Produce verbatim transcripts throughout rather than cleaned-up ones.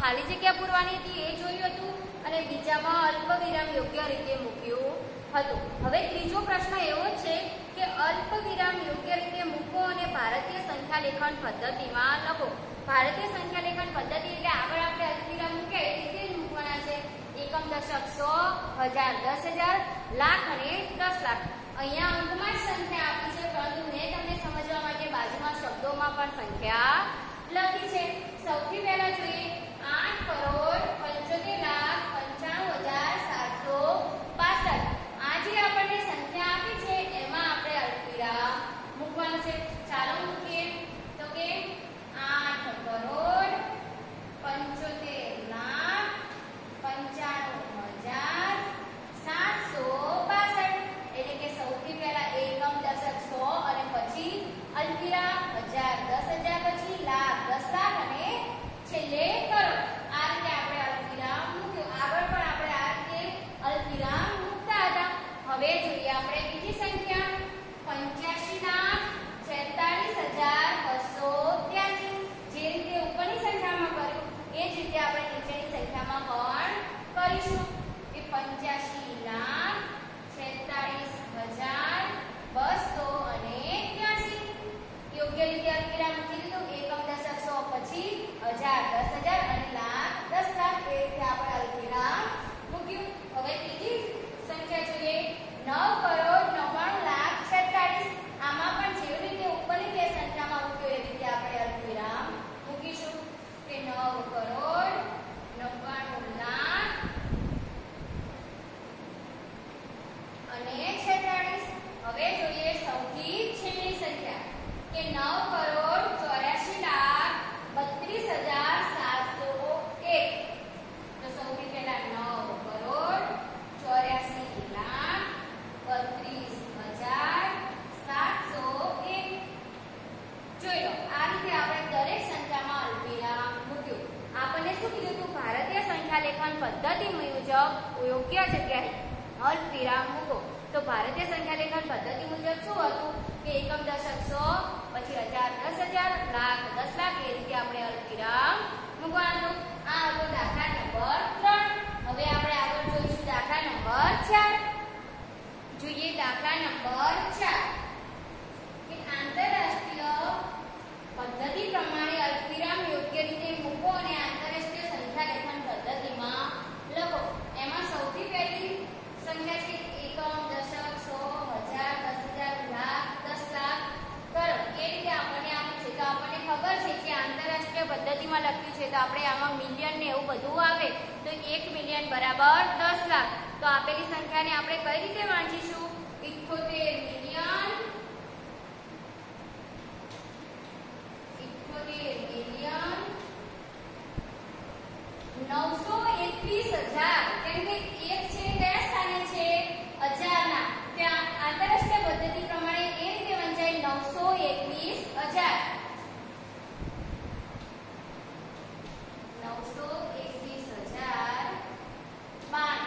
ખાલી જગ્યા પૂરવાની હતી એ જોયું હતું અને બીજામાં અલ્પવિરામ યોગ્ય રીતે મૂક્યું હતું. હવે ત્રીજો પ્રશ્ન એવો છે કે અલ્પવિરામ યોગ્ય રીતે મૂકો અને ભારતીય સંખ્યા લેખન પદ્ધતિમાં લખો. ભારતીય સંખ્યા લેખન પદ્ધતિ એટલે આગળ આપણે અલ્પવિરામ મૂક્યા એ રીતે જ મૂકવાના છે. એકમ, દશક, સો, હજાર, દસ હજાર, લાખ અને દસ લાખ. અહીંયા અંકમાં જ સંખ્યા આપી છે, પરંતુ મેં તમને સમજવા માટે બાજુમાં શબ્દોમાં પણ સંખ્યા લખી છે. સૌથી પહેલા જોઈએ આઠ કરોડ પંચોતેર લાખ પંચાણું હજાર સાતસો પાસઠ. આ જે આપણને સંખ્યા આપી છે એમાં આપણે અલ્પવિરામ મૂકવાનું છે. ચાલો મૂકીએ. તો કે આઠ કરોડ પંચોતેર લાખ પંચાણું હજાર સાતસો પાસઠ. એટલે કે સૌથી પહેલા એકમ, દશક, સો અને પછી અલ્પવિરામ, હજાર, દસ હજાર, પછી લાખ, દસ લાખ અને છેલ્લે કરોડ. આ રીતે આપણે અલ્પવિરામ મૂક્યું. આગળ પણ આપણે આ રીતે અલ્પવિરામ મૂકતા હતા. હવે જોઈએ આપણે બીજી સંખ્યા પંચ્યાસી લાખ છેતાલીસ હજાર બસો ત્યાસી. જે રીતે ઉપરની સંખ્યામાં કર્યું એ જ રીતે આપણે નીચેની સંખ્યામાં પણ કરીશું. એ પંચ્યાસી લાખ છેતાલીસ હજાર બસો અને ત્યાસી. યોગ્ય રીતે અલ્પવિરામ મૂકી દીધું. એકમ, દશક, સો, પછી હજાર, દસ હજાર અને લાખ, દસ લાખ. એ રીતે આપણે અલ્પવિરામ મૂક્યું. હવે ત્રીજી સંખ્યા જોઈએ નવ કરોડ નવ્વાણું લાખ છેતાલીસ. આમાં પણ જેવી રીતે ઉપરની બે સંખ્યામાં મૂક્યું એ રીતે આપણે અલ્પવિરામ મૂકીશું કે નવ કરોડ નવ્વાણું લાખ અને છેતાલીસ. હવે જોઈએ સૌથી છેલ્લી સંખ્યા કે નવ કરોડ ચોર્યાસી લાખ બત્રીસ હજાર સાતસો એક. તો સૌથી પહેલા નવ કરોડ ચોર્યાસી લાખ બત્રીસ હજાર સાતસો એક. જોઈ લો આ રીતે આપણે દરેક સંખ્યામાં અલ્પવિરામ મૂક્યું. આપણને શું કીધું હતું? ભારતીય સંખ્યા લેખન પદ્ધતિ મુજબ યોગ્ય જગ્યાએ અલ્પવિરામ મૂકો. તો ભારતીય સંખ્યા લેખન પદ્ધતિ મુજબ શું હતું કે એકમ, દશક, સો, પછી હજાર, દસ હજાર, લાખ, દસ લાખ. એ રીતે આપણે અલ્પવિરામ મૂકવાનું. આ હતો દાખલા નંબર ત્રણ. હવે આપણે આગળ જોઈશું દાખલા નંબર ચાર. જોઈએ દાખલા નંબર ચાર કે આંતરરાષ્ટ્રીય પદ્ધતિ પ્રમાણે અલ્પવિરામ યોગ્ય રીતે મૂકો અને આંતરરાષ્ટ્રીય સંખ્યા લેખન પદ્ધતિમાં લખો. એમાં સૌથી પહેલી સંખ્યા છે એકમ, દશક, સો, હજાર, દસ હજાર, લાખ, દસ લાખ, કરોડ. એ રીતે આપણને આપી છે. તો આપણને ખબર છે કે આંતરરાષ્ટ્રીય પદ્ધતિમાં લખ્યું છે તો આપણે આમાં મિલિયન ને એવું બધું આવે તો એક મિલિયન બરાબર દસ લાખ. તો આપેલી સંખ્યાને આપણે કઈ રીતે વાંચીશું? ઇઠ્ઠોતેર મિલિયન ઇઠ્ઠોતેર મિલિયન નવસો એકવીસ હજાર. કેમ કે એક છે કયા સ્થાને છે? હજાર ના. ત્યાં આંતરરાષ્ટ્રીય પદ્ધતિ પ્રમાણે એ રીતે વંચાય નવસો એકવીસ હજાર. નવસો એકવીસ હજાર બાણું.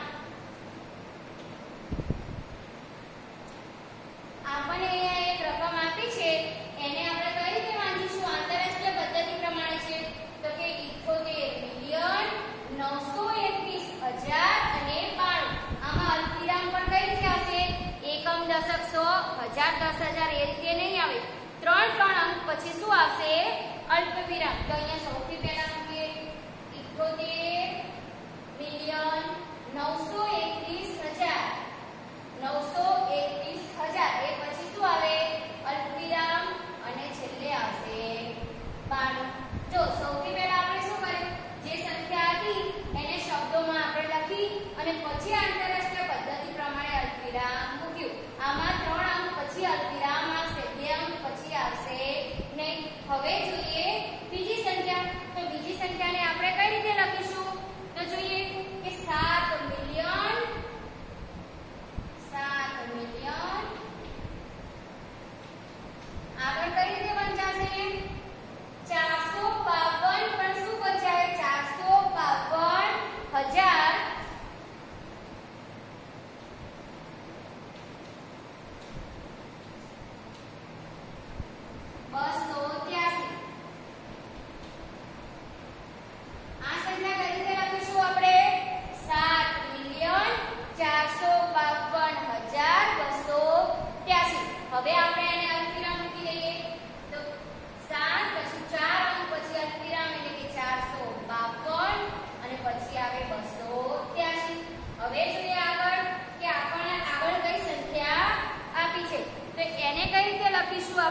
આપણને અહીંયા એક રકમ આપી છે એને આપણે કઈ રીતે વાંચીશું? આંતરરાષ્ટ્રીય પદ્ધતિ પ્રમાણે છે તો કે ઇઠ્ઠોતેર મિલિયન નવસો એકવીસ હજાર અને બાણું. આમાં અલ્પવિરામ પણ કઈ રીતે આવશે? એકમ, દશક, સો, હજાર, દસ હજાર એ રીતે નહીં આવે. ત્રણ ત્રણ અંક પછી શું આવશે? અલ્પવિરામ. તો અહીંયા સૌથી પહેલા મૂકીએ ઇઠ્ઠોતેર મિલિયન નવસો એકવીસ હજાર. નવસો એકવીસ હજાર એ પછી શું આવે? અલ્પવિરામ અને છેલ્લે આવશે બાણું. જો સૌથી પહેલા આપણે શું કર્યું? જે સંખ્યા હતી એને શબ્દોમાં આપણે લખી અને પછી આંતરરાષ્ટ્રીય પદ્ધતિ પ્રમાણે અલ્પવિરામ મૂક્યું. આમાં ત્રણ અંક પછી અલ્પવિરામ આવશે, બે અંક પછી આવશે નહીં. હવે જોઈએ બીજી સંખ્યા. તો બીજી સંખ્યાને આપણે કઈ રીતે લખીશું? તો જોઈએ કે સાત મિલિયન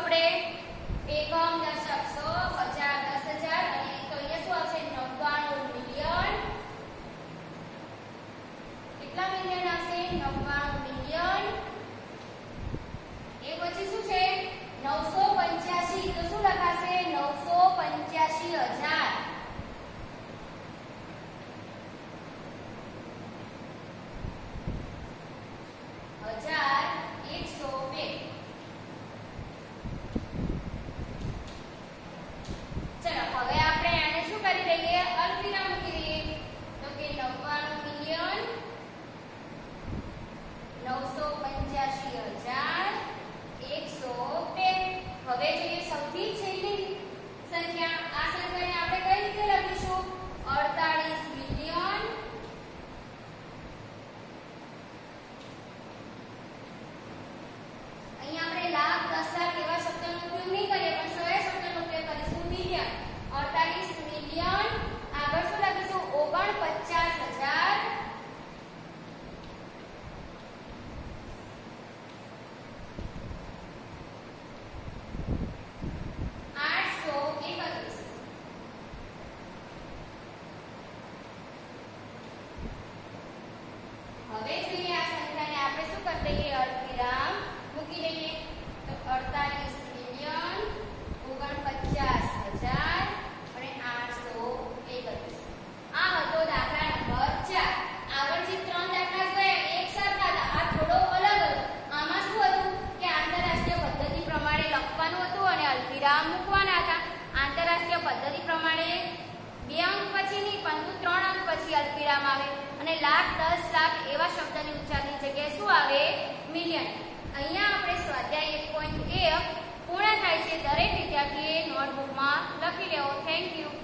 આપણે એકમ દશક સો હજાર દસ હજાર અને તો અહીંયા શું આવશે નવ્વાણું મિલિયન કેટલા મિલિયન આવશે નવ્વાણું મિલિયન એ પછી શું છે નવસો પંચ્યાસી તો શું લખાશે નવસો પંચ્યાસી હજાર હજાર એકસો બે ચલો હવે આપણે આને શું કરી દઈએ અલ્પવિરામ મૂકી દઈએ તો કે નવ્વાણું મિલિયન નવસો પંચ્યાસી હજાર એકસો બે હવે જોઈએ સૌથી છેલ્લી સંખ્યા આ સંખ્યાને આપણે કઈ રીતે લખીશું અડતાલીસ મિલિયન અહીંયા આપણે લાખ દસ લાખ એવા શબ્દનો ઉપયોગ નહીં કરીએ પણ સરળ શબ્દનો ઉપયોગ કરીશું મિલિયન અડતાલીસ મિલિયન આગળ શું લખીશું ઓગણપચાસ હજાર આઠસો એકત્રીસ હવે જોઈએ આ સંખ્યાને આપણે શું કરી દઈએ અલ્પવિરામ મૂકી દઈએ તો અડતાલીસ મિલિયન ઓગણપચાસ હજાર અને આઠસો એકત્રીસ આ હતો દાખલા નંબર ચાર આગળ જે ત્રણ દાખલા જોયા એક સરખા હતા આ થોડો અલગ હતો આમાં શું હતું કે આંતરરાષ્ટ્રીય પદ્ધતિ પ્રમાણે લખવાનું હતું અને અલ્પવિરામ મૂકવાના હતા આંતરરાષ્ટ્રીય પદ્ધતિ પ્રમાણે બે અંક પછી નહીં પરંતુ ત્રણ અંક પછી અલ્પવિરામ આવે અને લાખ દસ લાખ એવા શબ્દની ઉચ્ચારની જગ્યાએ શું આવે મિલિયન અહીંયા આપણે સ્વાધ્યાય એક પોઈન્ટ એક પૂર્ણ થાય છે દરેક વિદ્યાર્થીએ નોટબુકમાં લખી લેવો થેન્ક યુ